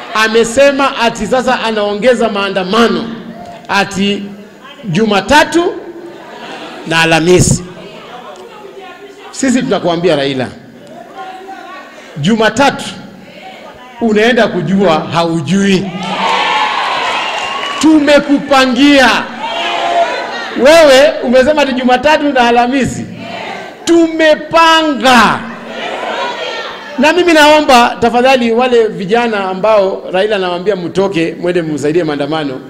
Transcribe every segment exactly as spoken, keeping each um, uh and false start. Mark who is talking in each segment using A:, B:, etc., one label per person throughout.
A: amesema ati sasa anaongeza maandamano ati Jumatatu na Alhamisi. Sisi tunakuambia Raila, Jumatatu unaenda kujua haujui. Tumekupangia. Wewe umesema ati Jumatatu na Alhamisi. Tumepanga. Na mimi naomba tafadhali wale vijana ambao Raila anawaambia mtoke mwende msaidie maandamano,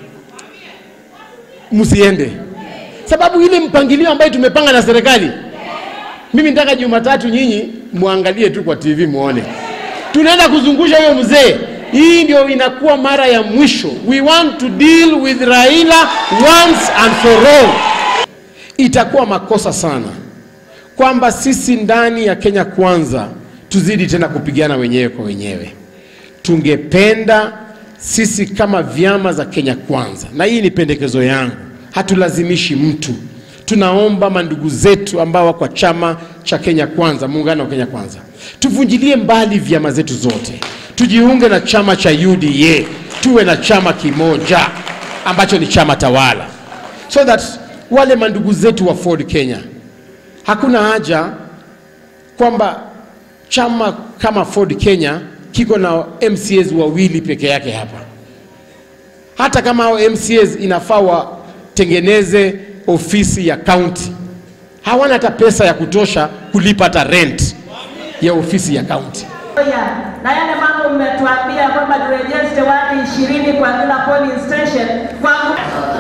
A: msiende. Sababu ile mpangilio ambayo tumepanga na serikali, mimi nataka Jumatatu nyinyi muangalie tu kwa T V muone. Tunaenda kuzungusha huyo mzee. Hii ndio inakuwa mara ya mwisho. We want to deal with Raila once and for all. Itakuwa makosa sana kwamba sisi ndani ya Kenya Kwanza tuzidi tena kupigana wenyewe kwa wenyewe. Tungependa sisi kama vyama za Kenya Kwanza, na hii ni pendekezo yangu, hatulazimishi mtu. Tunaomba mandugu zetu ambao wako kwa chama cha Kenya Kwanza, muungano wa Kenya Kwanza, tuvunjilie mbali vyama zetu zote. Tujiunge na chama cha U D A, tuwe na chama kimoja ambacho ni chama tawala. So that wale mandugu zetu wa Ford Kenya, hakuna haja kwamba chama kama Ford Kenya kiko na M C As wawili peke yake hapa. Hata kama hao M C As inafaa watengeneze ofisi ya county, hawana hata pesa ya kutosha kulipa hata rent ya ofisi ya county.
B: Na yale mambo mmetuambia kwamba turejeste watu ishirini kwa kila polling station kwangu.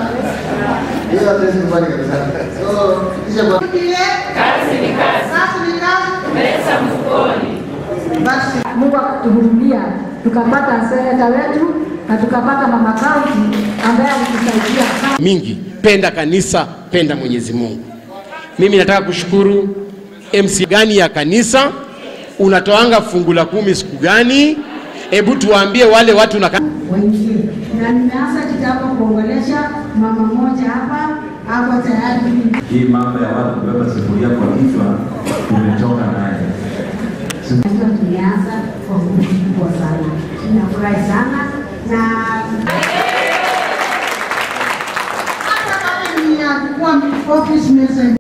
C: Hiyo hatuwezi kufanya kabisa. So, kisha kwa
B: Kile kazi ni kazi. Kazi ni kazi. Pesa mfukoni.
D: Basi Mungu akatuhurumia, tukapata seneta wetu na tukapata mama county ambaye alitusaidia sana.
A: Mingi, penda kanisa, penda Mwenyezi Mungu. Mimi nataka kushukuru M C gani ya kanisa, unatoanga fungu la kumi siku gani? Hebu tuwaambie wale watu na
D: Wengi. Na nimeanza kitabu kuongelesha mama moja hapa, hapo tayari.
E: Hii mambo ya watu kubeba sufuria kwa kichwa tumetoka naye.
D: Sasa tumeanza kwa kubwa sana. Tunafurahi sana na
B: hata kama ni ya kuwa office message